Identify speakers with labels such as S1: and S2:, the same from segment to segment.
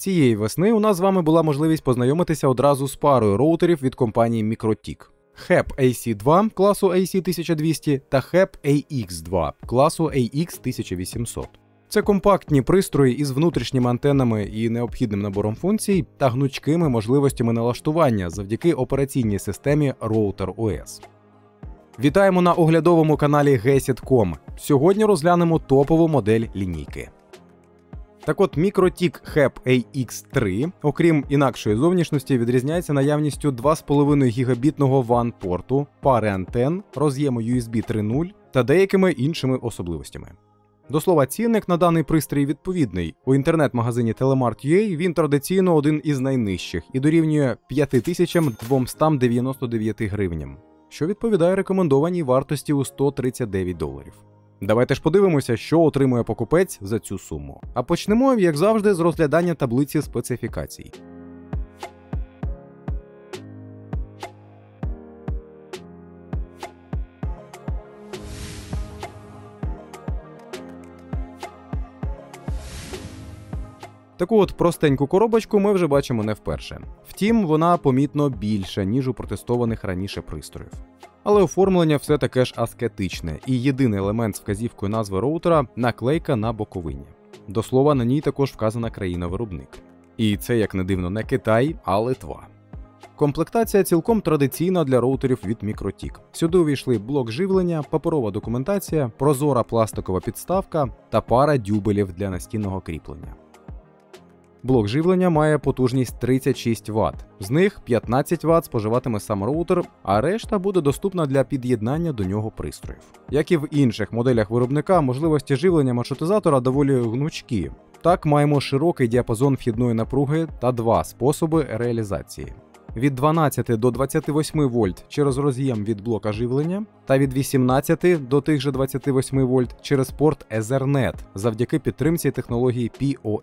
S1: Цієї весни у нас з вами була можливість познайомитися одразу з парою роутерів від компанії MikroTik. HEP AC2 класу AC1200 та HEP AX2 класу AX1800. Це компактні пристрої із внутрішніми антенами і необхідним набором функцій та гнучкими можливостями налаштування завдяки операційній системі Router OS. Вітаємо на оглядовому каналі Gesit.com. Сьогодні розглянемо топову модель лінійки. Так от, MikroTik HEP AX3, окрім інакшої зовнішності, відрізняється наявністю 2,5 гігабітного WAN-порту, пари антен, роз'єму USB 3.0 та деякими іншими особливостями. До слова, цінник на даний пристрій відповідний. У інтернет-магазині Telemart.ua він традиційно один із найнижчих і дорівнює 5299 гривням, що відповідає рекомендованій вартості у $139. Давайте ж подивимося, що отримує покупець за цю суму. А почнемо, як завжди, з розглядання таблиці специфікацій. Таку от простеньку коробочку ми вже бачимо не вперше. Втім, вона помітно більша, ніж у протестованих раніше пристроїв. Але оформлення все таке ж аскетичне, і єдиний елемент з вказівкою назви роутера – наклейка на боковині. До слова, на ній також вказана країна-виробник. І це, як не дивно, не Китай, а Литва. Комплектація цілком традиційна для роутерів від MikroTik. Сюди увійшли блок живлення, паперова документація, прозора пластикова підставка та пара дюбелів для настінного кріплення. Блок живлення має потужність 36 Вт. З них 15 Вт споживатиме сам роутер, а решта буде доступна для під'єднання до нього пристроїв. Як і в інших моделях виробника, можливості живлення маршрутизатора доволі гнучкі. Так, маємо широкий діапазон вхідної напруги та два способи реалізації. Від 12 до 28 вольт через роз'єм від блока живлення та від 18 до тих же 28 вольт через порт Ethernet завдяки підтримці технології PoE.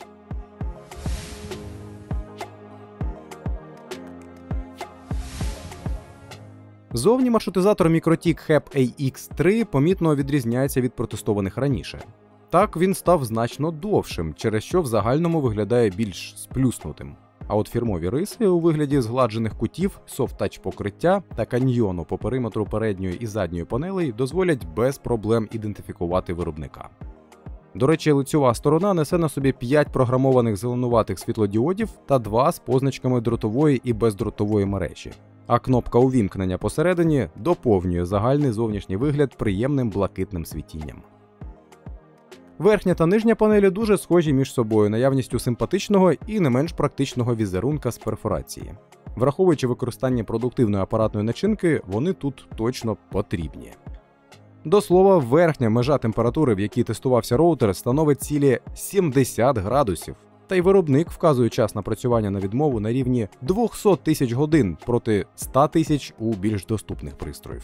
S1: Зовні маршрутизатор MikroTik HEP AX3 помітно відрізняється від протестованих раніше. Так, він став значно довшим, через що в загальному виглядає більш сплюснутим. А от фірмові риси у вигляді згладжених кутів, софт-тач покриття та каньйону по периметру передньої і задньої панелей дозволять без проблем ідентифікувати виробника. До речі, лицьова сторона несе на собі 5 програмованих зеленуватих світлодіодів та 2 з позначками дротової і бездротової мережі. А кнопка увімкнення посередині доповнює загальний зовнішній вигляд приємним блакитним світінням. Верхня та нижня панелі дуже схожі між собою наявністю симпатичного і не менш практичного візерунка з перфорації. Враховуючи використання продуктивної апаратної начинки, вони тут точно потрібні. До слова, верхня межа температури, в якій тестувався роутер, становить цілі 70 градусів. Та й виробник вказує час напрацювання на відмову на рівні 200 тисяч годин проти 100 тисяч у більш доступних пристроїв.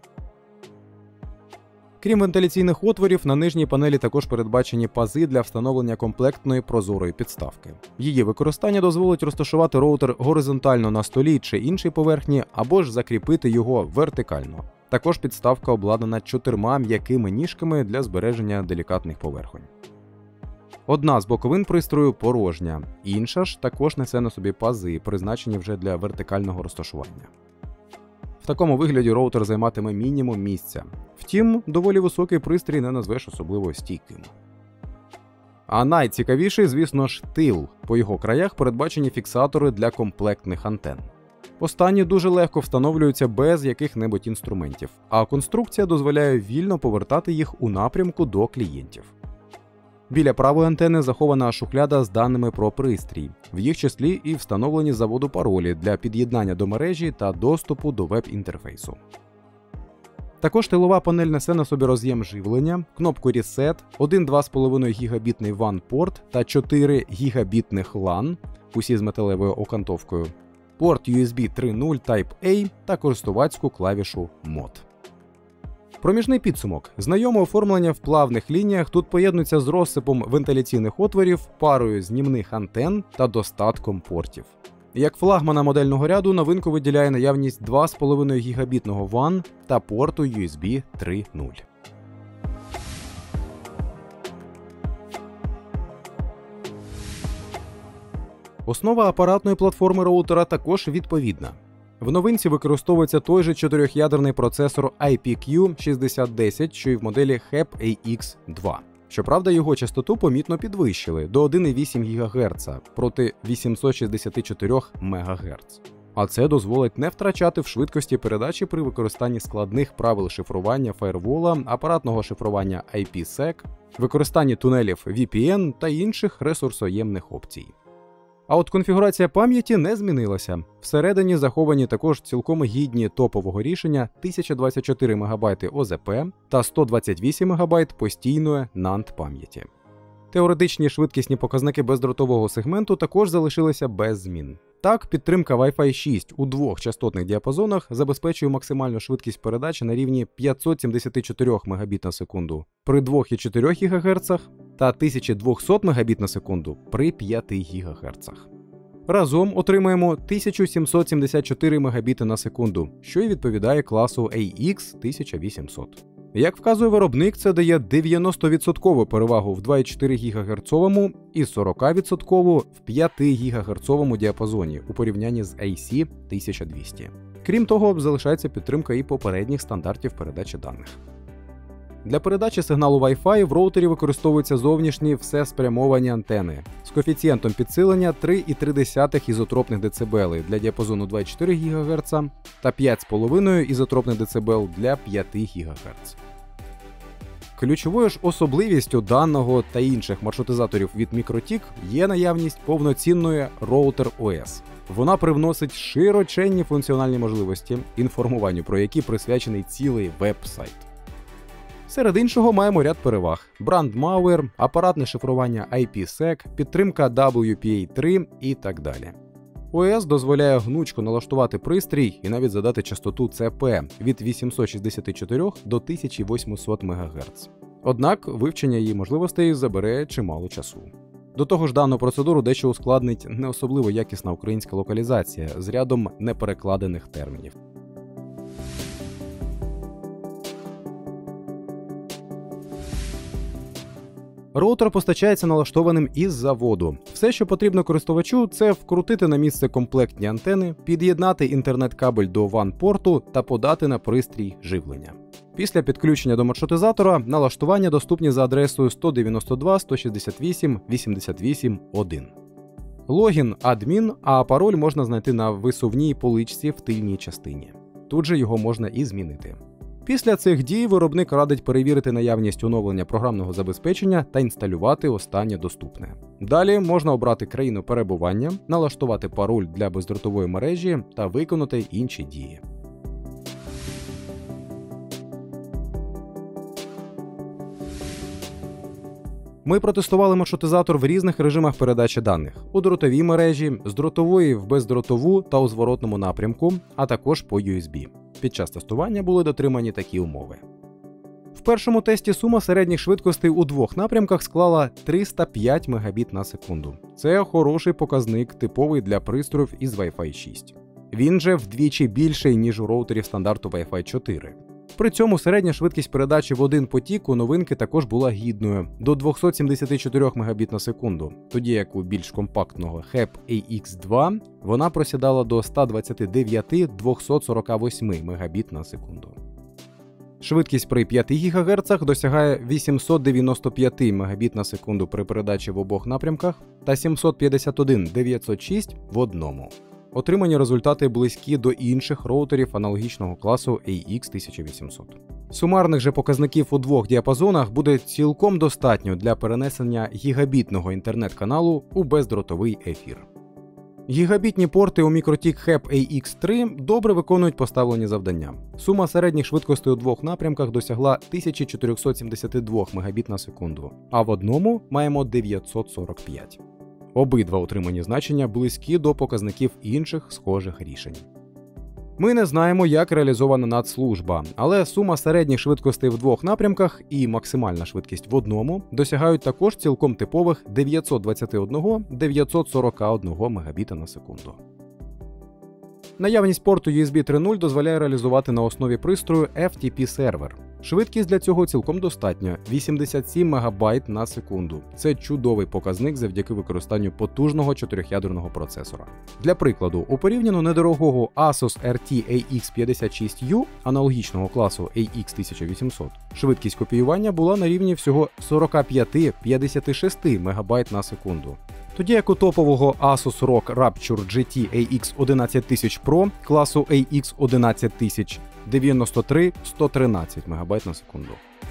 S1: Крім вентиляційних отворів, на нижній панелі також передбачені пази для встановлення комплектної прозорої підставки. Її використання дозволить розташувати роутер горизонтально на столі чи іншій поверхні, або ж закріпити його вертикально. Також підставка обладнана 4 м'якими ніжками для збереження делікатних поверхонь. Одна з боковин пристрою порожня, інша ж також несе на собі пази, призначені вже для вертикального розташування. В такому вигляді роутер займатиме мінімум місця. Втім, доволі високий пристрій не назвеш особливо стійким. А найцікавіший, звісно ж, тил. По його краях передбачені фіксатори для комплектних антен. Останні дуже легко встановлюються без яких-небудь інструментів, а конструкція дозволяє вільно повертати їх у напрямку до клієнтів. Біля правої антени захована шухляда з даними про пристрій, в їх числі і встановлені з заводу паролі для під'єднання до мережі та доступу до веб-інтерфейсу. Також тилова панель несе на собі роз'єм живлення, кнопку Reset, один 2,5 гігабітний WAN-порт та 4 гігабітних LAN, усі з металевою окантовкою, порт USB 3.0 Type-A та користувацьку клавішу Mod. Проміжний підсумок. Знайоме оформлення в плавних лініях тут поєднується з розсипом вентиляційних отворів, парою знімних антен та достатком портів. Як флагмана модельного ряду новинку виділяє наявність 2,5 гігабітного WAN та порту USB 3.0. Основа апаратної платформи роутера також відповідна. В новинці використовується той же 4-ядерний процесор IPQ6010, що й в моделі HEP-AX2. Щоправда, його частоту помітно підвищили до 1,8 ГГц проти 864 МГц. А це дозволить не втрачати в швидкості передачі при використанні складних правил шифрування фаєрвола, апаратного шифрування IPsec, використанні тунелів VPN та інших ресурсоємних опцій. А от конфігурація пам'яті не змінилася. Всередині заховані також цілком гідні топового рішення 1024 МБ ОЗП та 128 МБ постійної NAND пам'яті. Теоретичні швидкісні показники бездротового сегменту також залишилися без змін. Так, підтримка Wi-Fi 6 у двох частотних діапазонах забезпечує максимальну швидкість передачі на рівні 574 Мбіт на секунду при 2,4 ГГц та 1200 Мбіт на секунду при 5 ГГц. Разом отримаємо 1774 Мбіт на секунду, що й відповідає класу AX1800. Як вказує виробник, це дає 90% перевагу в 2,4 ГГц і 40% в 5 ГГц діапазоні у порівнянні з AC1200. Крім того, залишається підтримка і попередніх стандартів передачі даних. Для передачі сигналу Wi-Fi в роутері використовуються зовнішні всеспрямовані антени з коефіцієнтом підсилення 3,3 ізотропних дБ для діапазону 2,4 ГГц та 5,5 ізотропних дБ для 5 ГГц. Ключовою ж особливістю даного та інших маршрутизаторів від MikroTik є наявність повноцінної роутер OS. Вона привносить широченні функціональні можливості, інформуванню про які присвячений цілий веб-сайт. Серед іншого маємо ряд переваг: brand-malware, апаратне шифрування IPsec, підтримка WPA3 і так далі. ОС дозволяє гнучко налаштувати пристрій і навіть задати частоту CP від 864 до 1800 МГц. Однак вивчення її можливостей забере чимало часу. До того ж, дану процедуру дещо ускладнить не особливо якісна українська локалізація з рядом неперекладених термінів. Роутер постачається налаштованим із заводу. Все, що потрібно користувачу, це вкрутити на місце комплектні антени, під'єднати інтернет-кабель до WAN-порту та подати на пристрій живлення. Після підключення до маршрутизатора налаштування доступні за адресою 192.168.88.1. Логін – адмін, а пароль можна знайти на висувній поличці в тильній частині. Тут же його можна і змінити. Після цих дій виробник радить перевірити наявність оновлення програмного забезпечення та інсталювати останнє доступне. Далі можна обрати країну перебування, налаштувати пароль для бездротової мережі та виконати інші дії. Ми протестували маршрутизатор в різних режимах передачі даних – у дротовій мережі, з дротової в бездротову та у зворотному напрямку, а також по USB. Під час тестування були дотримані такі умови. В першому тесті сума середніх швидкостей у двох напрямках склала 305 Мбіт на секунду. Це хороший показник, типовий для пристроїв із Wi-Fi 6. Він же вдвічі більший, ніж у роутерів стандарту Wi-Fi 4. При цьому середня швидкість передачі в один потік у новинки також була гідною – до 274 Мбіт на секунду, тоді як у більш компактного HEP-AX2 вона просідала до 129-248 Мбіт на секунду. Швидкість при 5 ГГц досягає 895 Мбіт на секунду при передачі в обох напрямках та 751-906 в одному. Отримані результати близькі до інших роутерів аналогічного класу AX1800. Сумарних же показників у двох діапазонах буде цілком достатньо для перенесення гігабітного інтернет-каналу у бездротовий ефір. Гігабітні порти у MikroTik HEP-AX3 добре виконують поставлені завдання. Сума середніх швидкостей у двох напрямках досягла 1472 Мбіт на секунду, а в одному маємо 945. Обидва отримані значення близькі до показників інших схожих рішень. Ми не знаємо, як реалізована надслужба, але сума середніх швидкостей в двох напрямках і максимальна швидкість в одному досягають також цілком типових 921-941 Мбіт на секунду. Наявність порту USB 3.0 дозволяє реалізувати на основі пристрою FTP-сервер. Швидкість для цього цілком достатня – 87 МБ на секунду. Це чудовий показник завдяки використанню потужного 4-ядерного процесора. Для прикладу, у порівняно недорогого Asus RT AX56U, аналогічного класу AX1800, швидкість копіювання була на рівні всього 45-56 МБ на секунду. Тоді як у топового Asus ROG Rapture GT AX11000 Pro класу AX11000 93-113 МБ на секунду.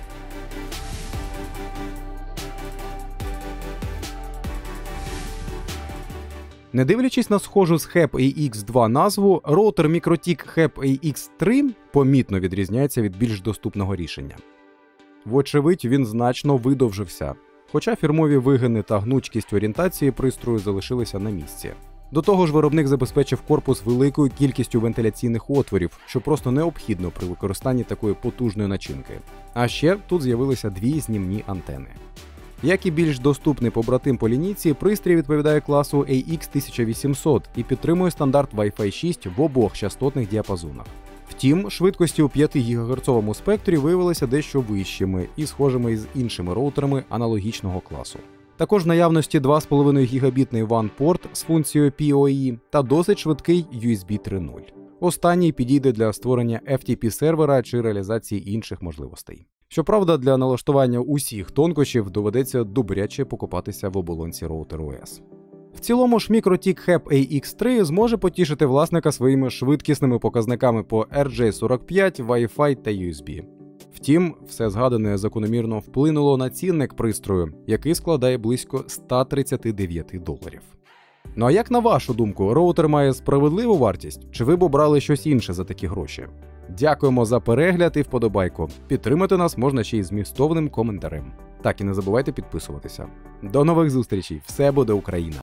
S1: Не дивлячись на схожу з HEP AX2 назву, роутер MikroTik HEP AX3 помітно відрізняється від більш доступного рішення. Вочевидь, він значно видовжився, хоча фірмові вигини та гнучкість орієнтації пристрою залишилися на місці. До того ж, виробник забезпечив корпус великою кількістю вентиляційних отворів, що просто необхідно при використанні такої потужної начинки. А ще тут з'явилися дві знімні антени. Як і більш доступний побратим по лінійці, пристрій відповідає класу AX1800 і підтримує стандарт Wi-Fi 6 в обох частотних діапазонах. Втім, швидкості у 5 ГГц спектрі виявилися дещо вищими і схожими з іншими роутерами аналогічного класу. Також в наявності 2,5 гігабітний WAN-порт з функцією PoE та досить швидкий USB 3.0. Останній підійде для створення FTP-сервера чи реалізації інших можливостей. Щоправда, для налаштування усіх тонкощів доведеться добряче покопатися в оболонці роутеру OS. В цілому ж MikroTik HEP AX3 зможе потішити власника своїми швидкісними показниками по RJ45, Wi-Fi та USB. Втім, все згадане закономірно вплинуло на цінник пристрою, який складає близько $139. Ну а як на вашу думку, роутер має справедливу вартість, чи ви б обрали щось інше за такі гроші? Дякуємо за перегляд і вподобайку. Підтримати нас можна ще й змістовним коментарем. Так і не забувайте підписуватися. До нових зустрічей! Все буде Україна!